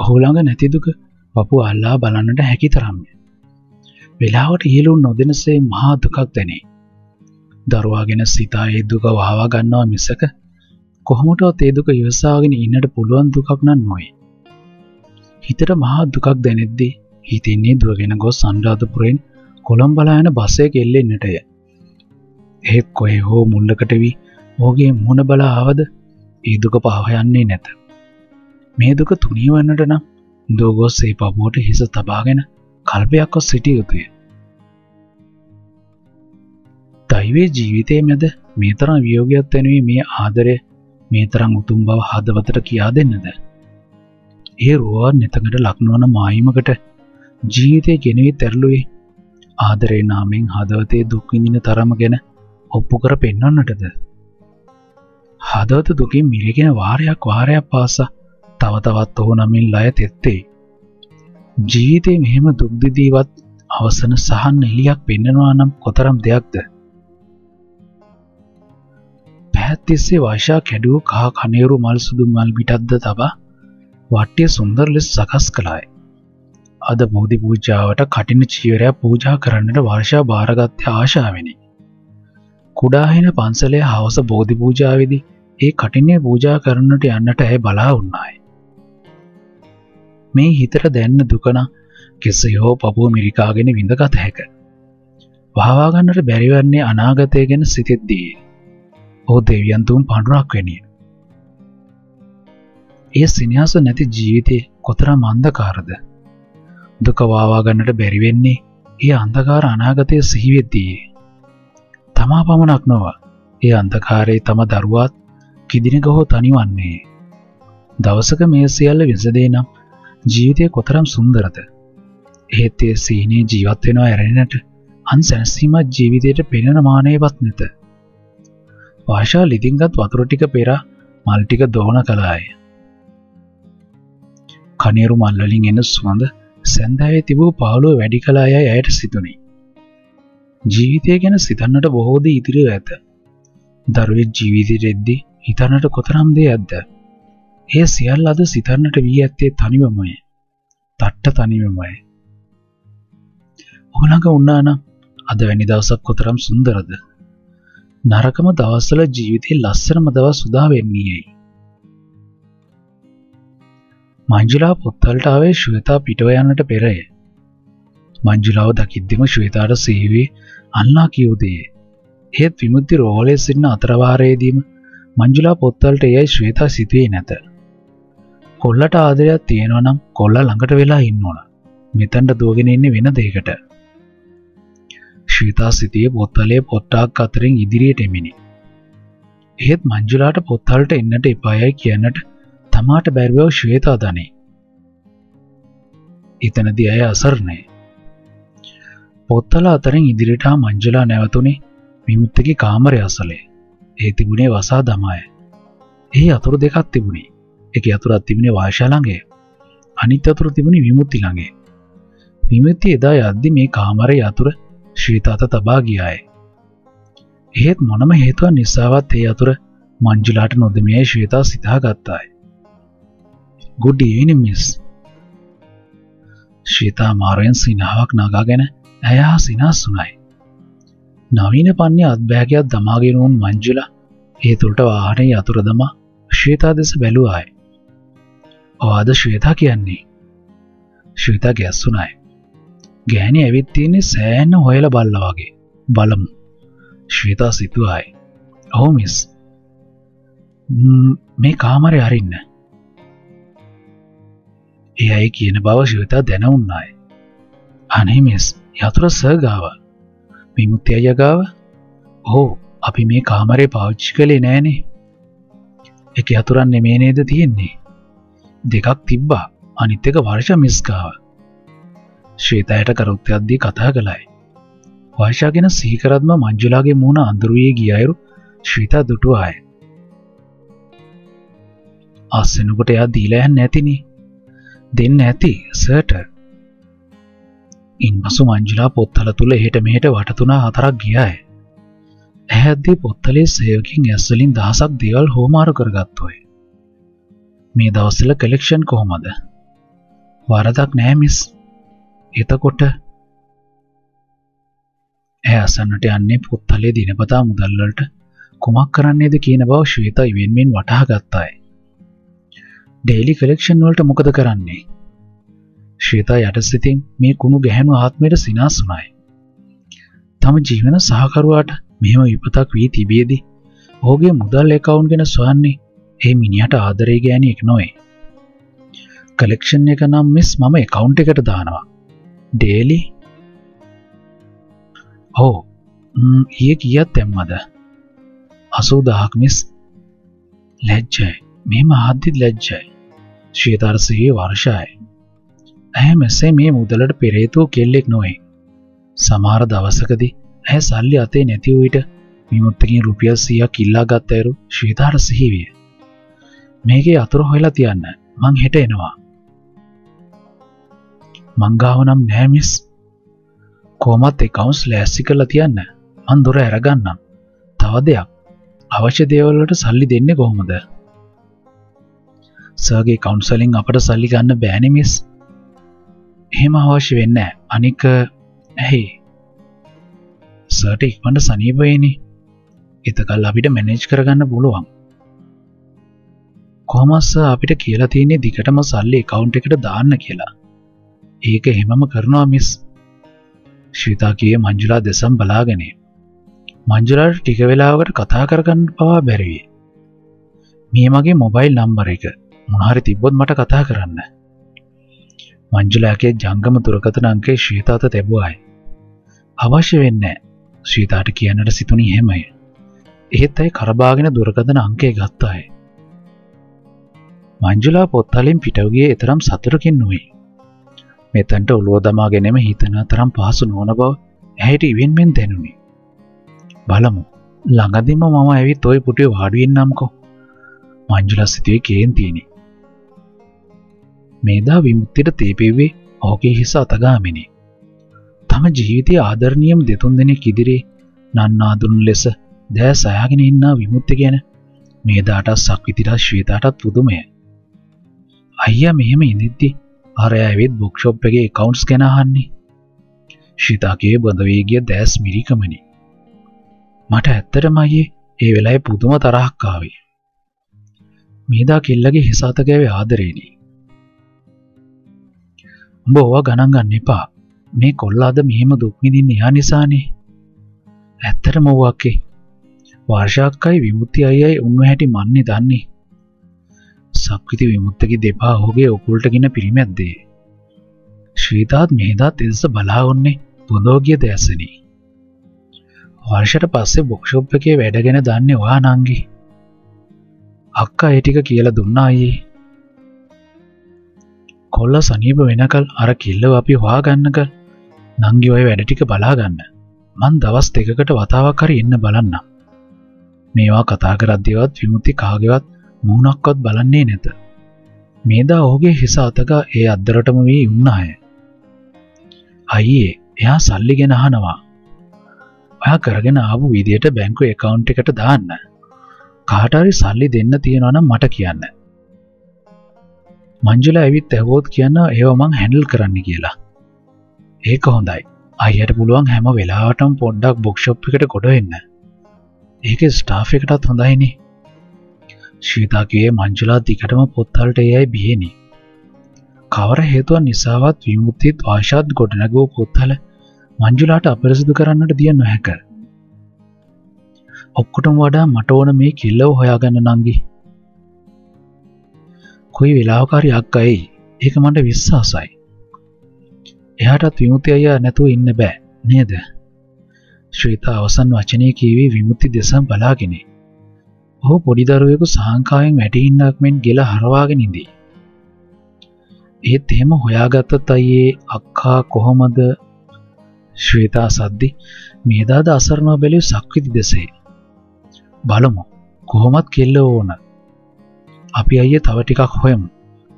ඔහු ළඟ නැති දුක පපුව අල්ලා බලන්නට හැකි තරම්ය. වෙලාවට ඉහළුන් නොදෙනසේ මහා දුකක් දැනේ. දරුවා ගැන සිතා ඒ දුක වහවා ගන්නවා මිසක කොහොමටවත් ඒ දුක ඉවසාගෙන ඉන්නට පුළුවන් දුකක් නම් නොවේ. හිතට මහා දුකක් දැනෙද්දී හිතින්නේ දුවගෙන ගොස් අනුරාධපුරයෙන් කොළඹ බලා යන බස් එක එල්ලෙන්නටය. ඒත් කොහේ හෝ මුල්ලකට වී ඔහුගේ මුහුණ බලා ආවද ඒ දුක පහව යන්නේ නැත. මේ දුක තුනී වන්නට නම් දුව ගොස් ඒ පපුවට හිස තබාගෙන කල්පයක්ව සිටිය යුතුය. දෛවයේ ජීවිතයේ මැද මේ තරම් වියෝගයක් දැනුවේ මේ ආදරය මේ තරම් උතුම් බව හදවතට කියා දෙන්නද? ඒ රුවන් නිතකට ලක්නවන මායිමකට ජීවිතයේ ගෙනවී තැරළුවේ ආදරේ නාමයෙන් හදවතේ දුක් විඳින තරම ගැන ඔප්පු කර පෙන්වන්නටද? හදවත දුකින් මිරිගෙන වාරයක් පාසා තව තවත් ඔහු නමින් ලය තෙත්තේ. ජීවිතේ මෙහෙම දුක් දිදීවත් අවසන සහන් එළියක් පෙන්වනවා නම් කොතරම් දෙයක්ද? පැහැතිස්සේ වර්ෂා කැඩුව කහ කණේරු මල් සුදු මල් පිටක්ද තබා වට්ටිය සුන්දර ලෙස සකස් කළාය. අද බෝධි පූජාවට කටින චීවරයක් පූජා කරන්නට වර්ෂා බාරගත්තේ ආශාවෙනි. කුඩා හින පන්සලේ හවස බෝධි පූජාවේදී ඒ කටිනේ පූජා කරන්නට යන්නට ඇය බලා වුණාය. මේ හිතට දැනෙන දුක නම් කෙසේ හෝ පපුව මිරිකාගෙන විඳගත හැක. වහවා ගන්නට බැරි වන්නේ අනාගතය ගැන සිතෙද්දී. ඔහු දෙවියන් තුන් පඬුරක් වෙනිය. ඒ සිනහස නැති ජීවිතේ කොතරම් අන්ධකාරද? දුක වහවා ගන්නට බැරි වෙන්නේ ඒ අන්ධකාර අනාගතය සිහි වෙද්දී. තමා පමණක් නොව ඒ අන්ධකාරයේ තම දරුවාත් කිදිනක හෝ තනිවන්නේ. දවසක මේ සියල්ල විසදේ නම් ජීවිතය කොතරම් සුන්දරද? ඒත් ඒ සීනේ ජීවත් වෙනවා ඇරෙන්නට අන් සැනසීමක් ජීවිතයට පෙනෙන මානෙවත් නැත. වාෂා ලිදින්ගත් වතුර ටික පෙරා මල් ටික දෝන කළාය. කණේරු මල් වලින් එන සුවඳ සැන්දාවේ තිබූ පාළුව වැඩි කළා යයි ඇයට සිතුණි. ජීවිතය ගැන සිතන්නට බොහෝ දේ ඉතිරිව ඇත. දරුවෙක් ජීවිතයට එද්දී හිතන්නට කොතරම් දෙයක්ද? ඒ සියල්ල අද සිතන්නට වී ඇත්තේ තනිවමයි. තට්ට තනිවමයි. ඔහු ළඟ වුණා නම් අද වැනි දවසක් කොතරම් සුන්දරද? නරකම දවස්වල ජීවිතේ ලස්සනම දවස් උදා වෙන්නේයි. මංජුලා පොත්වලට ආවේ ශ්වේතා පිටව යන්නට පෙරය. මංජුලාව දකිද්දිම ශ්වේතාට සිහිවේ අන්නා කියූ දේ. ඒත් විමුක්ති රෝහලේ සිටින අතරවාරයේදීම මංජුලා පොත්වලට එයයි ශ්වේතා සිතුවේ නැත. කොල්ලට ආදරයක් තියෙනවා නම් කොල්ලා ළඟට වෙලා ඉන්න ඕන. මෙතනට දුවගෙන ඉන්නේ වෙන දෙයකට. ශ්වේතා සිටියේ පොත්වලේ පොට්ටක් අතරින් ඉදිරියට එමිනි. ඒත් මංජුලාට පොත්වලට එන්නට එපායයි කියන්නට තමාට බැරි බව ශ්වේතා දනේ. එතනදී අය අසරණයි. පොත්වල අතරින් ඉදිරියට ආ මංජුලා නැවතුනේ විමුක්තිගේ කාමරය අසලේ. ඒ තිබුණේ වසා දමාය. ඒ අතුරු දෙකක් තිබුණේ. එකේ අතුරක් තිබුණේ වාෂා ළඟේ. අනිත් අතුර තිබුණේ විමුක්ති ළඟේ. විමුක්ති එදා යද්දි මේ කාමරයේ අතුර ශ්වේතාට තබා ගියාය. ඒත් මොනම හේතුවක් නිසාවත් ඒ අතුර මංජුලාට නොදෙමියයි ශ්වේතා සිතා ගත්තාය. Good evening, miss. ශ්වේතා මාරුවෙන් සිනාවක් නගාගෙන ඇය හා සිනාසුනායි. නවීන පන්නේ අත්බෑගයක් දමාගෙන වුන් මංජුලා ඒ තුළට වාහනේ අතුර දමා ශ්වේතා දෙස බැලුවාය. ඔයාද ශ්වේතා කියන්නේ? ශ්වේතා ගැස්සුනායි. ගෑණි ඇවිත් තියෙන්නේ සෑහෙන හොයලා බල්ලා වගේ. බලමු. ශ්වේතා සිතුවායි. ඔව් මිස්. මේ කාමරේ අරින්න. එයයි කියන බව ශ්වේතා දැනුණායි. අනේ මිස්, යතුර සර් ගාව. විමුක්ති අයියා ගාව? ඔව්, අපි මේ කාමරේ පාවිච්චි කළේ නෑනේ. එක යතුරක් නෙමෙයි නේද තියෙන්නේ? දෙකක් තිබ්බා. අනිත් එක වර්ෂා මිස් ගාව. ශ්වේතායට කරුත්තයක් දී කතා කළායි. වර්ෂා ගැන සිහි කරද්ම මංජුලාගේ මූණ අඳුරුවේ ගිය අයුරු ශ්වේතා දුටුවාය. අස්සෙනකොට එයා දීලා යන්නේ නැතිනේ. දෙන්න ඇති සර්ට. ඉන්පසු මංජුලා පොත්වල තුල එහෙට මෙහෙට වටතුනා හතරක් ගියාය. ඇහැද්දී පොත්වලේ සේවකින් ඇස් වලින් දහසක් දේවල් හොමාරු කරගත්තෝය. මේ දවස්වල කලෙක්ෂන් කොහමද? වරදක් නෑ මිස්. එතකොට ඇය අසන්නට යන්නේ පොත්තලේ දිනපතා මුදල් වලට කුමක් කරන්නේද කියන බව ශ්වේතා ඉවෙන්වෙන් වටහා ගත්තාය. ඩේලි කලෙක්ෂන් වලට මොකද කරන්නේ? ශ්වේතා යටසිතින් මේ කුණු ගැහැණු ආත්මයට සිනාස් වුණාය. තම ජීවන සහකරුවාට මෙහෙම විපතක් වී තිබියදී ඔහුගේ මුදල් account ගැන සොයන්නේ ඒ මිනිහට ආදරේ ගෑණියෙක් නොවේ. කලෙක්ෂන් එක නම් මිස් මම account එකට දානවා. ඩේලි ඊයේ කීයක් දැම්මද? 80000ක් මිස්. ලැජ්ජයි. මෙහෙම අහද්දිත් ලැජ්ජයි. ශ්වේතාර්සියේ වර්ෂායි. ඇය මෙසේ මේ මුදලට පෙරේතෝ කෙල්ලෙක් නොවේ. සමහර දවසකදී ඇය සල්ලි අතේ නැති වූ විට විමුක්තියකින් රුපියල් 100ක් ඉල්ලා ගත් ඇරු ශ්වේතාට සිහි විය. මේකේ අතුරු හොයලා තියන්න. මං හෙට එනවා. මං ගාව නම් නෑ මිස්. කොහොමත් accounts ලෑස්ති කරලා තියන්න. මං දොර අරගන්නම්. තව දෙයක්. අවශ්‍ය දේවල් වලට සල්ලි දෙන්නේ කොහොමද? සර්ගේ කවුන්සලින් අපට සල්ලි ගන්න බෑනේ මිස්. එහෙම අවශ්‍ය වෙන්නේ නැහැ. අනික ඇයි? සර්ට ඉක්මනට සනීප වෙන්නේ. එතකල් අපිට මැනේජ් කරගන්න පුළුවන්. කොහොමද අපිට කියලා තියෙන්නේ දිගටම සල්ලි account එකට දාන්න කියලා. ඒක එහෙමම කරනවා මිස්. ශ්‍රීතා කියේ මංජුලා දෙසම් බලාගෙන. මංජුලාට ටික වෙලාවකට කතා කරගන්න පවා බැරි විය. මේ මගේ මොබයිල් නම්බර එක මොනහරි තිබ්බොත් මට කතා කරන්න. මංජුලාගේ ජංගම දුරකථන අංකේ ශ්‍රීතාට තිබුවායි. අවශ්‍ය වෙන්නේ නැහැ. ශ්‍රීතාට කියන්නට සිතුණි එහෙමයි. එහෙත් ඇයි කරබාගෙන දුරකථන අංකේ ගත්තායි. මංජුලා පොත්තලින් පිට ගියේ තරම් සතුටකින් නොවේ. මෙතනට ඔළුව දමාගෙනම හිතන තරම් පහසු නොවන බව ඇයට ඉවෙන්වෙන් දැනුනි. බලමු. ළඟදීම මම ඇවිත් ওই පුටුවේ වාඩි වෙන්නම්කෝ. මංජුලා සිතුවේ කේන්තියිනි. මේදා විමුක්තියට තේපෙව්වේ ඔහුගේ හිස අතගාමිනි. තම ජීවිතයේ ආදරණීයම දෙතුන් දෙනෙක් ඉදිරියේ නන්නාඳුන් ලෙස දැස් අයාගෙන ඉන්න විමුක්තිය ගැන මේදාට සක්විතිලා ශ්වේතාටත් පුදුමය. අයියා මෙහෙම ඉඳිද්දි අර ඇවිත් බුක් ෂොප් එකේ accounts ගැන අහන්නේ. ශ්‍රීතාගේ බඳ වේගිය දැස් මිරිකමනි. මට ඇත්තටම අයියේ ඒ වෙලාවේ පුදුම තරහක් ආවේ. මේදා කෙල්ලගේ හිස අත ගෑවේ ආදරේනි. උඹ ඕවා ගණන් ගන්න එපා. මේ කොල්ලාද මෙහෙම දුක් විඳින්නේ යා නිසානේ. ඇත්තටම ඕවක්ේ. වර්ෂාක්කයි විමුක්ති අයියයි උන්ව හැටි මන්නේ දන්නේ. සක්විති විමුක්තගේ දෙපා ඔහුගේ උකුලටගෙන පිරිමැද්දේ. ශ්‍රීතාත් මේදාත් එදෙස බලා ඔන්නේ පොදෝගිය දැසෙනි. වර්ෂයට පස්සේ බුක් ෂොප් එකේ වැඩ ගැන දන්නේ ඔයා නංගි. අක්කා ඒ ටික කියලා දුන්නා අයියේ. කොල්ල සනීප වෙනකල් අර කිල්ලව අපි හොයාගන්නකල් නංගි ඔය වැඩ ටික බලා ගන්න. මං දවස් දෙකකට වතාවක් හරි ඉන්න බලන්නම්. මේවා කතා කරද්දිවත් විමුක්ති කාගේවත් මූණක්වත් බලන්නේ නැත. මේදා ඔහුගේ හිස අතගා ඒ අද්දරටම වී උන්නාය. අයියේ එයා සල්ලි ගැන අහනවා. ඔයා කරගෙන ආපු විදියට බැංකු account එකට දාන්න. කාට හරි සල්ලි දෙන්න තියනවා නම් මට කියන්න. මංජුලා ඇවිත් ඇහුවොත් කියන්න ඒව මං හැන්ඩල් කරන්න කියලා. ඒක හොඳයි. අයියට පුළුවන් හැම වෙලාවටම පොඩ්ඩක් බුක් ෂොප් එකට කොට වෙන්න. ඒකේ ස්ටාෆ් එකටත් හොඳයිනේ. ශ්‍රීතාගේ මංජුලා දිගටම පොත්වලට එයයි බියේනි. කවර හේතුවක් නිසාවත් විමුක්තිත් ආශාත් ගොඩනගූ පොත්වල මංජුලාට අපිරිසිදු කරන්නට දිය නොහැක. ඔක්කොටම වඩා මට ඕන මේ කිල්ලව හොයාගන්න නංගි. කොයි වෙලාවක හරි අක්කයි. ඒක මට විශ්වාසයි. එයාටත් විමුක්ති අයියා නැතුව ඉන්න බෑ නේද? ශ්‍රීතා අවසන් වචනේ කීවි විමුක්ති දෙසම බලාගෙන. ඔහු පොඩි දරුවෙකු සාංකාවෙන් වැටි ඉන්නක් මෙන් ගෙල හරවාගෙන ඉඳී. ඒත් එහෙම හොයාගත්තත් අයියේ අක්කා කොහොමද? ශ්වේතා සද්දි මේදාද අසරණව බැලුවේ සක්විති දෙසේ. බලමු කොහොමත් කෙල්ල ඕන. අපි අයියේ තව ටිකක් හොයමු.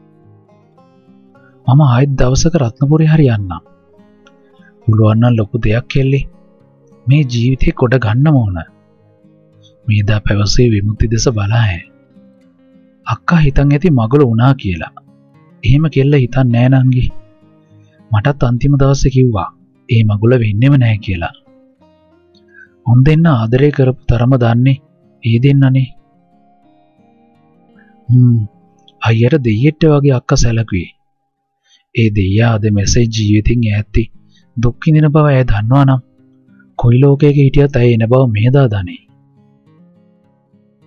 මම ආයෙත් දවසක රත්නපුරේ හරි යන්නම්. පුළුවන් නම් ලොකු දෙයක් කෙල්ලේ. මේ ජීවිතේ කොට ගන්නම ඕන. මේදා පැවසේ විමුක්ති දෙස බලාය. අක්කා හිතන් ඇති මගුල වුණා කියලා. එහෙම කෙල්ල හිතන්නේ නෑ නංගි. මටත් අන්තිම දවසේ කිව්වා ඒ මගුල වෙන්නෙම නෑ කියලා. උන් දෙන්න ආදරය කරපු තරම දන්නේ ඒ දෙන්නනේ. අයියට දෙයියෙට වගේ අක්ක සැලකුවේ. ඒ දෙයියා අද මෙසේ ජීවිතින් ඈත්ති දුක් විඳින බව ඇය දන්නවා නම් කොයි ලෝකයක හිටියත් ඇය එන බව මෙහෙදා දනේ.